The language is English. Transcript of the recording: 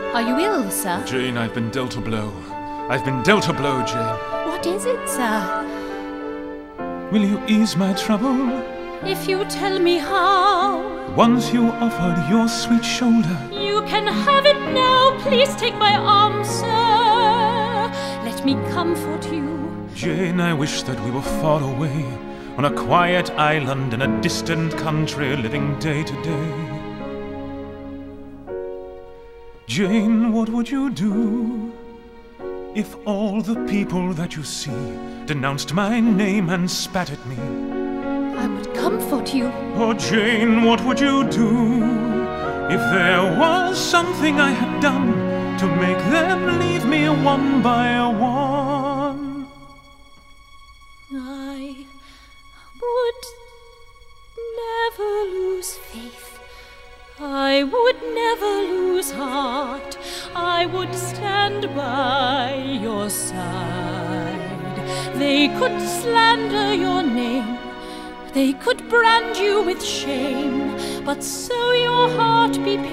Are you ill, sir? Jane, I've been dealt a blow. I've been dealt a blow, Jane. What is it, sir? Will you ease my trouble? If you tell me how. Once you offered your sweet shoulder. You can have it now. Please take my arm, sir. Let me comfort you. Jane, I wish that we were far away, on a quiet island in a distant country, living day to day. Jane, what would you do if all the people that you see denounced my name and spat at me? I would comfort you. Oh, Jane, what would you do if there was something I had done to make them leave me one by one? I would never lose faith. I would never lose heart. I would stand by your side. They could slander your name. They could brand you with shame. But so your heart be